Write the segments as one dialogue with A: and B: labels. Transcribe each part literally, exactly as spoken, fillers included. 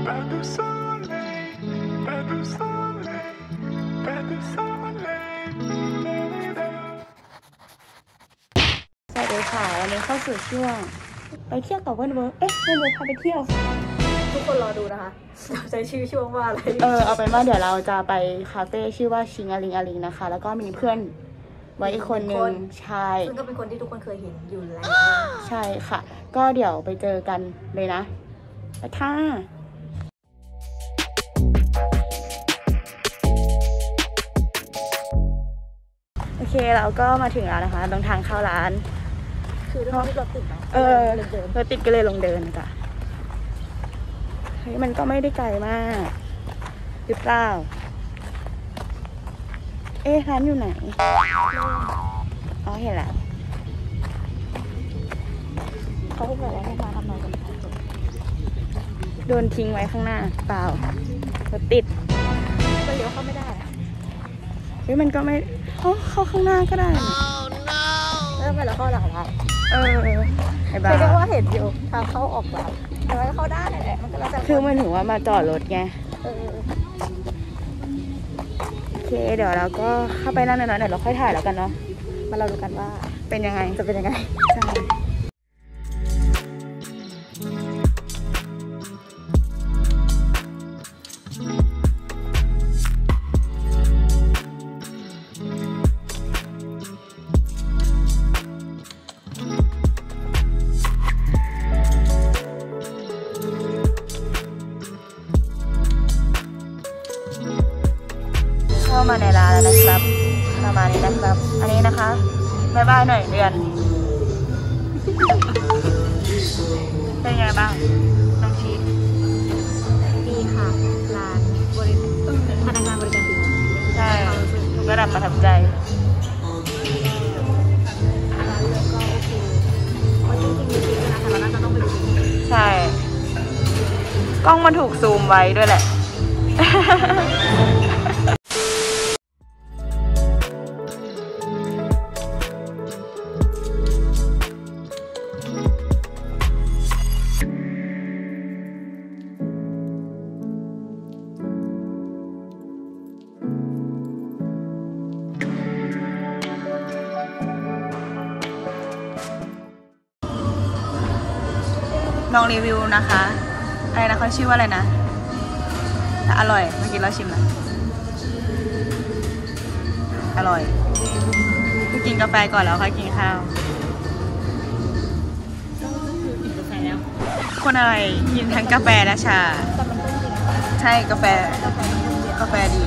A: สวัสดีค่ะวันนี้เข้าสู่ช่วงไปเที่ยวกับเพื่อนเวิร์กเอ๊ะเพื่อนเวิร์กพาไปเที่ยว
B: ทุกคนรอดูนะคะเราจะชื่อช่วงว่าอะไร
A: เออเอาเป็นว่าเดี๋ยวเราจะไปคาเฟ่ชื่อว่าชิงอาลิงอาลิงนะคะแล้วก็มีเพื่อนไว้อีกคนนึงใช่
B: ซึ่งก็เป็นคนที่ทุกคนเคยเห็นอยู่แล้ว
A: ใช่ค่ะก็เดี๋ยวไปเจอกันเลยนะไปค่ะโอเคเราก็มาถึงแล้วนะคะตรงทางเข้าร้าน
B: คือด้วยความที่รถติดเนาะ
A: เออรถติดก็เลยลงเดินจ้ะเฮ้ยมันก็ไม่ได้ไกลมากหรือเปล่าเอ๊ะร้านอยู่ไหนอ๋อเห็นแล้ว
B: เขาพูดว่าให้มาทำงานกัน
A: โดนทิ้งไว้ข้างหน้าเปล่ารถติด
B: ก็เลี้ยวเข้าไม่ได้
A: เฮ้ยมันก็ไม่เขาเข้าข้างหน้าก็ได้
B: แล้วทำไมเราเข้าหลังร้าน
A: เออ
B: ไอ้บ้าเรียกว่าเห็นอยู่ทางเข้าออกร้านแต่ว่าเข้าได้แหละมันก็แล้วแต่
A: คือมันถึงว่ามาจอดรถไง
B: เออ
A: โอเคเดี๋ยวเราก็เข้าไปนั่งในนั้นเดี๋ยวเราค่อยถ่ายแล้วกันเนาะ
B: มาเราดูกันว่า
A: เป็นยังไง
B: จะเป็นยังไง
A: ใช่เข้ามาในร้านแล้วนะครับประมาณนี้นะครับอันนี้นะคะบ๊ายบายหน่อยเดือนเป็นไงบ้างน้องชี
B: ดีค่ะร้านบริพนักงานบริการดี
A: ใช่ทุกระดับประทับใจ
B: ร้านเลือกก็โอเคคนจริงๆมีจริงนะแต่เราน่าจะต้องไปดู
A: ใช่กล้องมันถูกซูมไว้ด้วยแหละลองรีวิวนะคะอะไรนะเขาชื่อว่าอะไรนะแต่อร่อยเมื่อกี้เราชิมนะอร่อยคือกินกาแฟก่อนแล้วค่อยกินข้าว
B: กินกาแฟแล้ว
A: คนอะไรกินทั้งกาแฟและชาใช่กาแฟกาแฟดี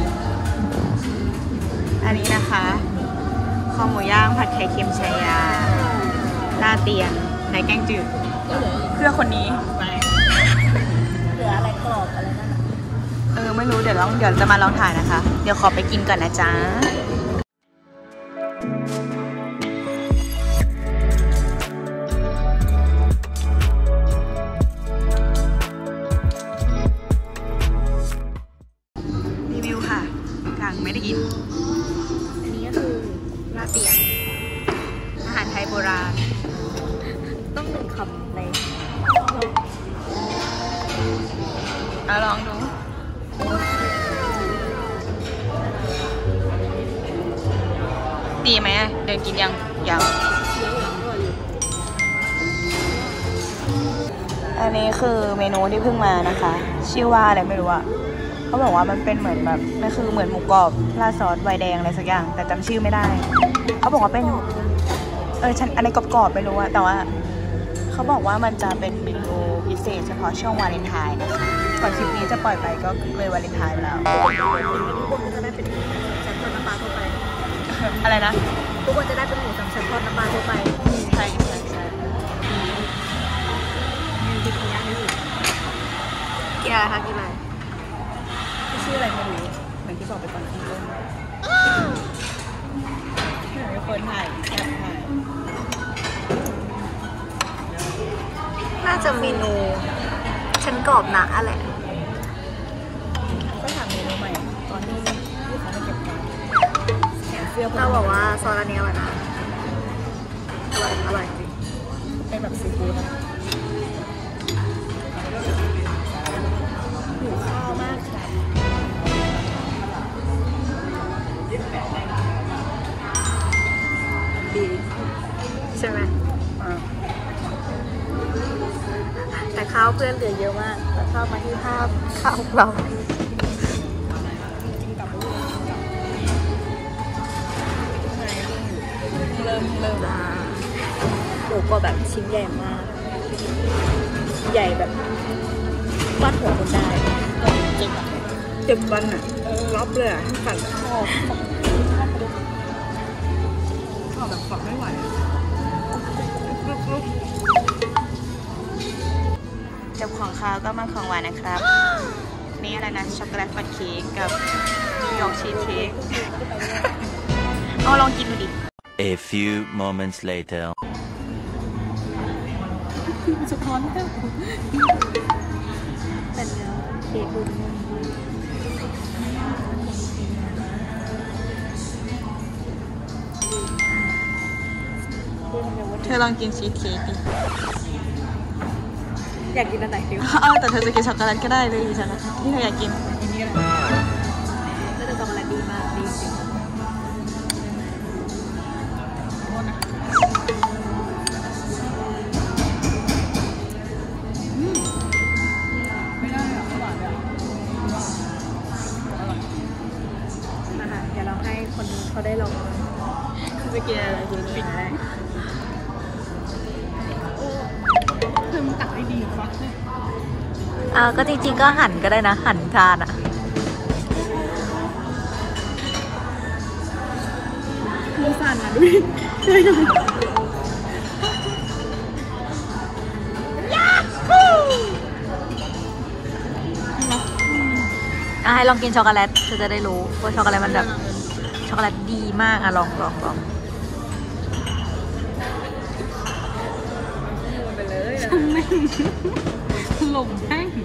A: อันนี้นะคะข้าวหมูย่างผัดไข่เค็มชายาลาเตียนในแกงจืดเพื่อคนนี้
B: เหลืออะไรกรอบอะไรนั่น
A: เออไม่รู้เดี๋ยวลองเดี๋ยวจะมาลองถ่ายนะคะเดี๋ยวขอไปกินก่อนนะจ๊ะรีวิวค่ะยังไม่ได้กิน
B: อันนี้ก็คือ
A: ลาเตียนอาหารไทยโบราณ
B: ต้องหนึ่งคำใน
A: เอาลองดูดีไหมเดินกินยังยังอันนี้คือเมนูที่เพิ่งมานะคะชื่อว่าอะไรไม่รู้อะเขาบอกว่ามันเป็นเหมือนแบบมันคือเหมือนหมูกรอบราดซอสไวน์แดงอะไรสักอย่างแต่จำชื่อไม่ได้เขาบอกว่าเป็นเออฉันอันนี้กรอบๆไม่รู้อะแต่ว่าเขาบอกว่ามันจะเป็นเมนูพิเศษเฉพาะช่วงวาเลนไทน์นะคะก่อนคลิปนี้จะปล่อยไปก็เลยวาเลนไทน์แล้ว
B: ทุกคนจะได้เป็นชั้นทอดน้ำปลาทั่วไป
A: อะไรนะ
B: ทุกคนจะได้เป็นหมูสามชั้นทอดน้ำปลาทั่วไป
A: ใช่ใช่ใช่
B: มีกินย่างนี่สิกินอะไรคะกินอะไร
A: ชื่ออะไรไม่รู้เหมือนที่บอกไปก่อนที่ต้นเหมือนมีคนถ่ายแอบถ่าย
B: น่าจะเมนูชั้นกรอบหนาอะไร
A: ก็ถามเมนูใหม่ตอนที่ที่เขาไม่เก็บไว้
B: เราบอกว่าซอสอันนี้อร่อยนะอร่อยอร่อยจริง
A: เป็นแบบซีฟู้ด
B: พื่อนเหลือเยอะมากแต่ภาพมาที่ภาพข้าวของเราเริ่มเริ่มมาหมูก็แบบชิ้นใหญ่มากใหญ่แบบวัดหัวคนได้จริงอ่ะเจ็บวันอ่ะรับเลยอ่ะขัดคอขอแบบฝักไม่ไหว
A: จบของข้าวก็มาของหวานนะครับ นี่อะไรนะช็อกโกแลตฟันเค้กกับนิวยอร์กชีสเค้กเอาลองกินดูดิ
C: A few moments later.
B: สะท้อนแค่เป็นเนื้อเค้กดู
A: เธอลองกินชีสเค้กดิ
B: อยากกินอันไหนดิว
A: อ้าวแต่เธอจะกินช็อกโกแลตก็ได้เลยฉันนะที่เธออยากกิน
B: อันนี้อะไรแล้วจะช็อกโกแลตดีมากดีจริงไม่ได้อะหวานเลยอร่อยนะคะเดี๋ยวเราให้คนนี้เขาได้ลองจะกินอะไรดีปิดได้เพิ่มตักได้ดีฟักเลยอ่าก็จริงๆก็หั่นก็ได้นะหั่นทานอ่ะมือสั่นอ่ะด้วยด้วยหน่อยอ่ะให้ลองกินช็อกโกแลตเธอจะได้รู้ว่าช็อกโกแลตมันแบบช็อกโกแลตดีมากอ่ะลองลองลองไปเลยช่างแม่งหลงแท่ง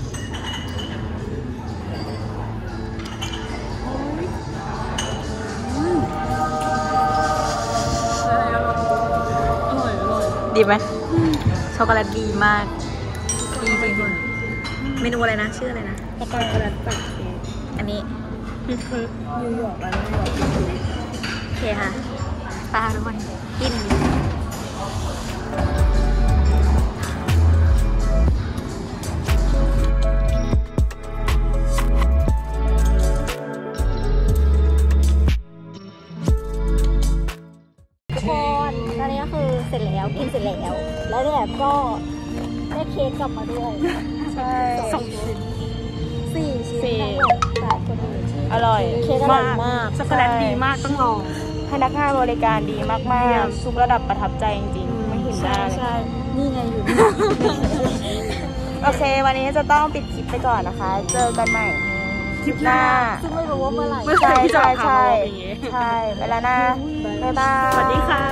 B: ดีไหมช็อกโกแลตดีมากดีจริงเมนูอะไรนะชื่ออะไรนะช็อกโกแลตปักเค้กอันนี้นิวยอร์กแล้วนิวยอร์กโอเคค่ะตาทุกคนกินทุกคนตอนนี้ก็คือเสร็จแล้วกินเสร็จแล้วแล้วเนี่ยก็ได้เค้กกลับมาด้วยใช่สองชิ้นสี่ชิ้นหลายคนอื่น
A: อร่อย
B: เค้กอร่อยมากช็อกโกแลตดีมากต้องลอง
A: พนักงานบริการดีมากๆทุกระดับประทับใจจริงๆไม่เห็นได้
B: ใช่นี่ไงอยู่
A: โอเควันนี้จะต้องปิดคลิปไปก่อนนะคะเจอกันใหม่คลิปหน้า
B: ซึ่งไม่รู้ว่าเมื่อไหร่
A: ใช่ใช่ใช่ใช่ไปแล้วนะบ๊ายบาย
B: สวัสดีค่ะ